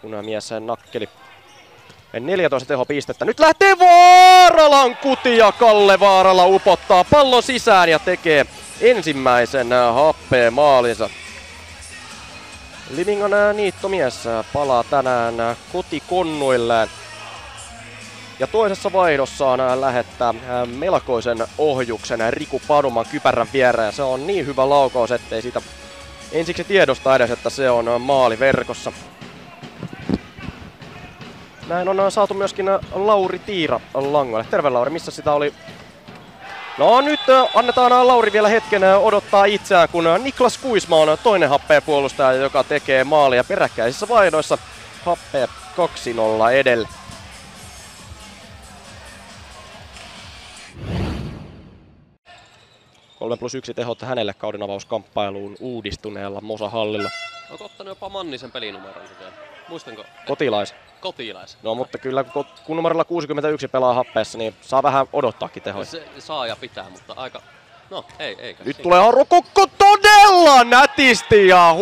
kun mies nakkeli 14 tehopistettä. Nyt lähtee Vaaralan kuti ja Kalle Vaarala upottaa pallon sisään ja tekee ensimmäisen happeen maalinsa. Livingan niittomies palaa tänään kotikonnuilleen. Ja toisessa vaihdossaan lähettää melkoisen ohjuksen Riku Paduman kypärän viereen. Se on niin hyvä laukaus, ettei siitä ensiksi tiedosta edes, että se on maali verkossa. Näin on saatu myöskin Lauri Tiira langoille. Terve Lauri, missä sitä oli? No nyt annetaan Lauri vielä hetken odottaa itseään, kun Niklas Kuisma on toinen happeen puolustaja, joka tekee maalia peräkkäisissä vaihdoissa. Happea 2-0 edellä. Kolme plus 1 tehot hänelle kaudenavauskamppailuun uudistuneella Mosa Hallilla. Oletko ottanut jopa Mannisen pelinumeron vielä? Muistanko? Kotilais. Kotilais. No mutta kyllä kun numerolla 61 pelaa happeessa, niin saa vähän odottaakin tehoja. Se saa ja pitää, mutta aika... No eikä. Nyt tulee Aro Kokko todella nätisti ja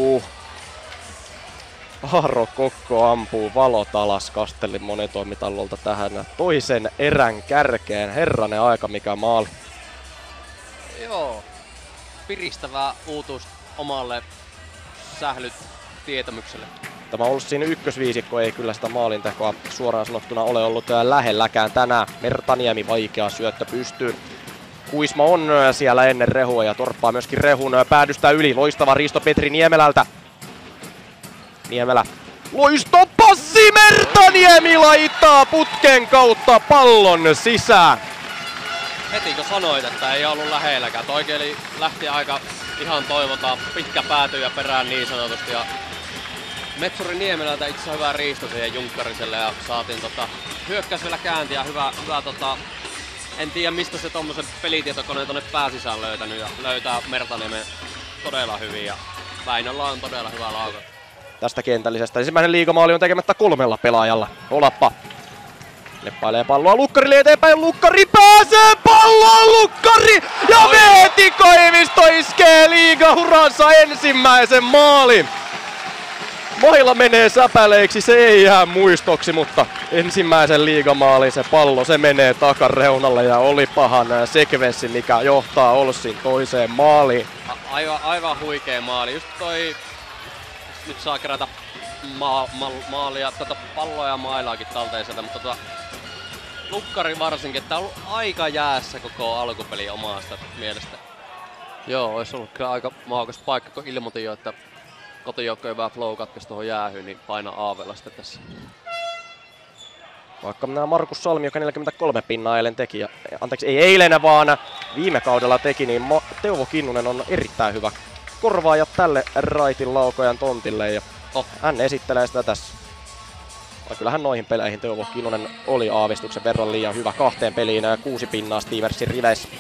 Aro Kokko ampuu valot alas Kastellin monitoimitallolta tähän toisen erän kärkeen. Herranen aika mikä maali. Joo. Piristävää uutuus omalle sählyt tietämykselle. Tämä on ollut siinä ykkösviisikko, ei kyllä sitä maalintekoa suoraan sanottuna ole ollut lähelläkään tänään. Mertaniemi vaikea syöttö pystyyn. Kuisma on siellä ennen Rehua ja torppaa myöskin Rehun päädystä yli. Loistava riisto Petri Niemelältä. Niemelä. Loistopassi! Mertaniemi laittaa putken kautta pallon sisään. Heti kun sanoit, että ei ollut lähelläkään. Toikeli lähti aika ihan toivotaan pitkä pääty ja perään niin sanotusti. Ja Metsuri Niemelältä itse asiassa hyvä riisto siihen Junkkariselle ja saatiin hyökkäys vielä käänti ja hyvä en tiedä mistä se tommosen pelitietokoneen tonne pääsisään löytänyt ja löytää Mertaniemen todella hyvin ja Väinöllä on todella hyvä laukaus. Tästä kentällisestä ensimmäinen liigamaali on tekemättä 3 pelaajalla. Olappa leppailee palloa Lukkarille eteenpäin, Lukkari pääsee palloon, Lukkari! Ja Veeti Koivisto iskee liigauransa ensimmäisen maalin! Mailla menee säpäleiksi, se ei jää muistoksi, mutta ensimmäisen liigamaalin se pallo, se menee takareunalle ja oli pahan sekvenssi, mikä johtaa Olssin toiseen maaliin. Aivan huikea maali, just toi, nyt saa kerätä maalia, palloa ja mailaakin talteisella, mutta Lukkari varsinkin, että on ollut aika jäässä koko alkupeli omasta mielestä. Joo, olisi ollut kyllä aika mahokas paikka, kun ilmoitin jo, että kotijoukkojen vähän flow katkesi tuohon jäähyyn, niin paina Aavella sitten tässä. Vaikka Markus Salmi, joka 43 pinnaa eilen teki, ei eilen vaan viime kaudella teki, niin Teuvo Kinnunen on erittäin hyvä korvaaja tälle raitin laukojan tontille ja hän esittelee sitä tässä. Kyllähän noihin peleihin Teuvo Kinnunen oli aavistuksen verran liian hyvä 2 peliin 6 pinnaa Steversin riveissä.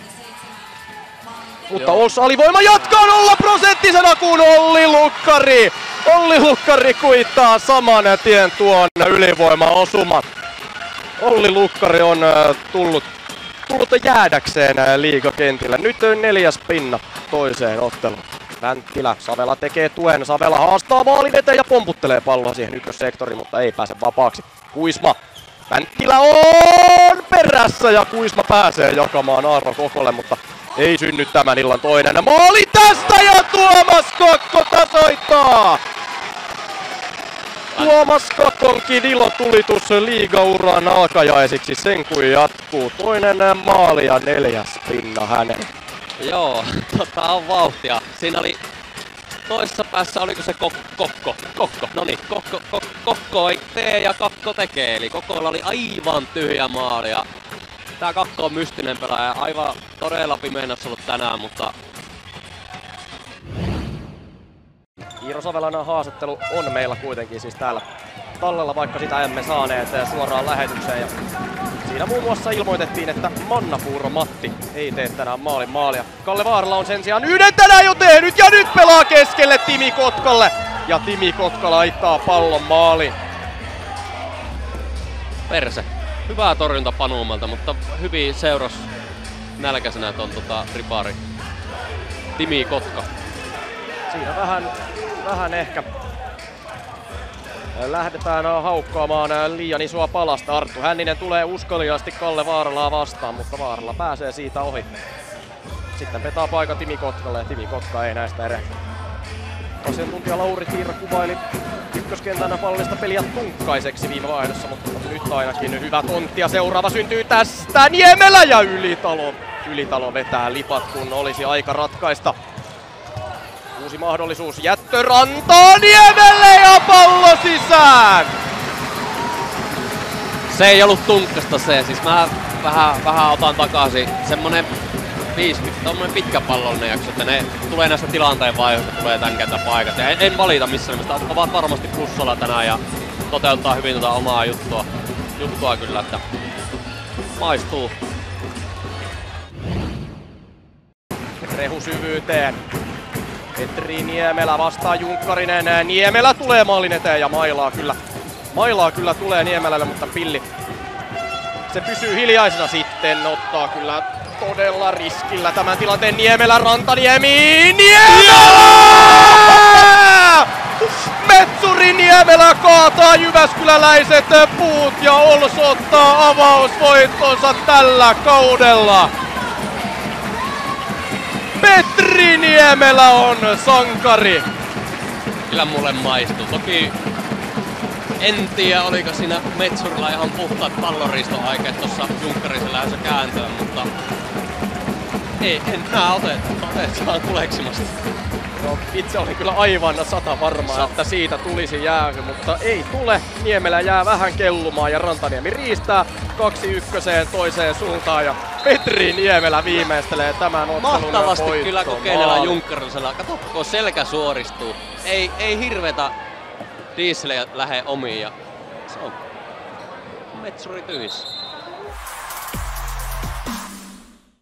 Mutta Ols alivoima jatkaa 0%, kun Olli Lukkari kuittaa saman tien tuon ylivoimaosuman. Olli Lukkari on tullut jäädäkseen liigakentillä. Nyt 4. pinna toiseen otteluun. Vänttila, Savela tekee tuen, Savela haastaa maalin eteen ja pomputtelee palloa siihen ykkössektoriin, mutta ei pääse vapaaksi. Kuisma, Vänttila on perässä ja Kuisma pääsee jakamaan Aaro Kokolle, mutta ei synny tämän illan toinen maali tästä ja Tuomas Kokko tasoittaa! Tuomas Kokonkin ilotulitus liigauran alkajaisiksi sen kun jatkuu. Toinen maali ja 4. pinna hänelle. Joo, on vauhtia. Siinä oli toisessa päässä, oliko se Kokko? Noniin, Kokko ei tee ja Kakko tekee. Eli Kokolla oli aivan tyhjä maali. Ja tää Kakko on mystinen pelaaja. Aivan todella pimeänässä ollut tänään, mutta... Iiro Savelan haastattelu on meillä kuitenkin siis täällä tallella, vaikka sitä emme saaneet suoraan lähetykseen. Ja siinä muun muassa ilmoitettiin, että Mannapuuro Matti ei tee tänään maalia. Kalle Vaarala on sen sijaan yhden tänään jo tehnyt ja nyt pelaa keskelle Timi Kotkalle. Ja Timi Kotka laittaa pallon maaliin. Perse. Hyvää torjunta Panuumalta, mutta hyvin seuras nälkäisenä ton ripari Timi Kotka. Siinä vähän ehkä Lähdetään haukkaamaan liian isoa palasta. Arttu Hänninen tulee uskaliaasti Kalle Vaaralaa vastaan, mutta Vaarala pääsee siitä ohi. Sitten petaa paikan Timi Kotkalle ja Timi Kotka ei näistä erehdy. Asiantuntija Lauri Tiira kuvaili ykköskentän pallista peliä tunkkaiseksi viime vaihdossa, mutta nyt ainakin hyvä tontti ja seuraava syntyy tästä. Niemelä ja Ylitalo vetää lipat, kun olisi aika ratkaista. Uusi mahdollisuus jättörantaa Niemelle ja pallo sisään! Se ei ollut tunkkasta se, siis mä vähän otan takaisin. Semmonen 50, tommonen pitkä pallollinen jakso, että ne tulee näistä tilanteen vaiheista, tulee tän kentän paikat. Ja en valita missään nimessä, ovat varmasti plussalla tänään ja toteuttaa hyvin tota omaa juttua kyllä, että maistuu. Rehu syvyyteen. Petri Niemelä vastaa Junkkarinen. Niemelä tulee maalin eteen ja mailaa kyllä tulee Niemelälle, mutta Pilli se pysyy hiljaisena sitten. Ottaa kyllä todella riskillä tämän tilanteen Niemelä, Rantaniemi. Niemelä! Metsuri Niemelä kaataa jyväskyläläiset puut ja Ols ottaa avausvoittonsa tällä kaudella. Petri Niemelä on sankari. Kyllä mulle maistuu. Toki en tiedä oliko siinä Metsurilla ihan puhtaat pallonriistoaikeet tuossa Junkkarisen lähdössä kääntöön, mutta en nää otet saan kuleksimasta. No, itse olin kyllä aivan 100 varma, että siitä tulisi jäähy, mutta ei tule. Niemelä jää vähän kellumaan ja Rantaniemi riistää 2-1 toiseen suuntaan ja Petri Niemelä viimeistelee tämän ottelun mahtavasti voittoon. kyllä kokeillaan Junkkarisella. Kato, kun selkä suoristuu. Ei hirvetä dieselejä lähde omiin ja se on Metsuri tyhjissä.